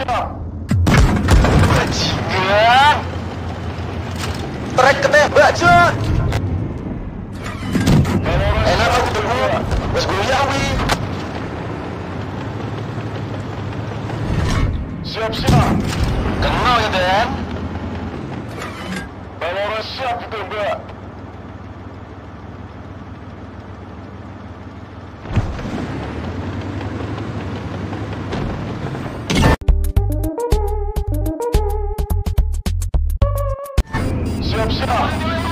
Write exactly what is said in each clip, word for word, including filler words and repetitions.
Siap-siap. Bajingan. Trek ketembak, Jon. Enak aku tunggu. Wes goyah wi. Siap-siap. Kenal ya, Den. Balora siap ditembak. Siap-siap.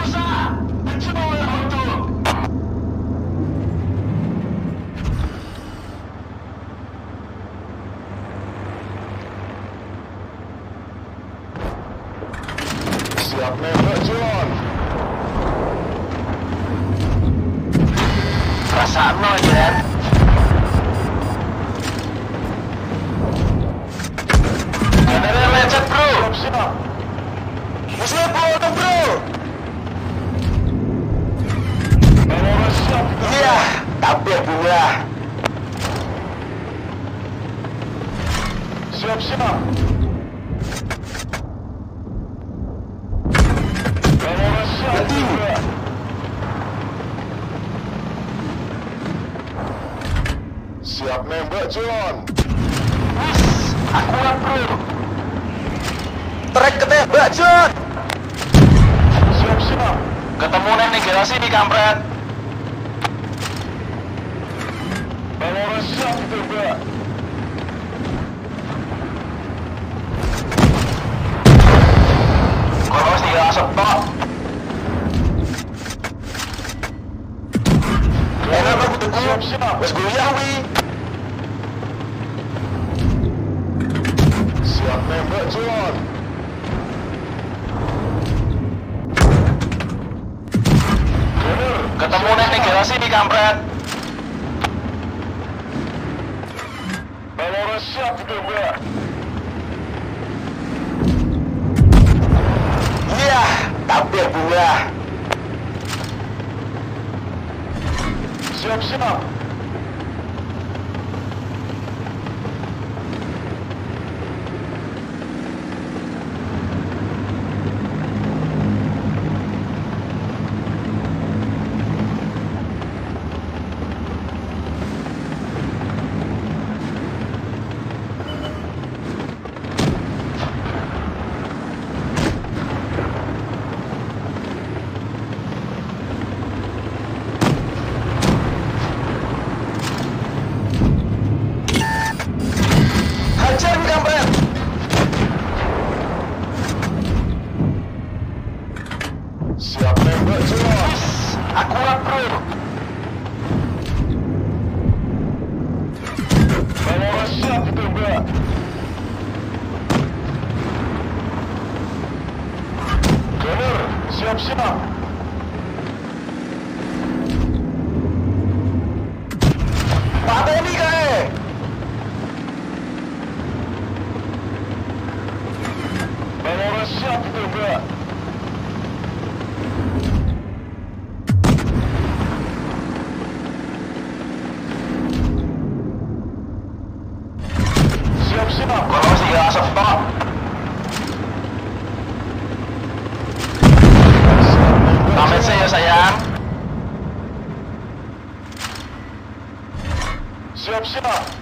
Siap nembak, Jon. Perasaan lo, Jen. Ada lecet, bro. Siap-siap. Musuh bro, bro. Iya, tampil bunga. Siap-siap. Siap nembak, Jon. Wis, akurat, bro. Trek ketembak, Jon. Siap-siap. Ketemu nih gerasi di kampret. Balora siap ditembak. Kalau tiga asap tok. Enak aku tunggu. Siap-siap. Wes goyah wi. Siap nembak, Jon. Ketemu nih gerasi di kampret. Balora siap ditembak. Iya, tampil bunga. Siap-siap. Siap nembak, Jon. Akurat, bro. Balora siap ditembak. Gunner, siap-siap. Pateni kae. Balora siap ditembak. Kalau tiga asap tok. Pamit saya sayang. Siap-siap.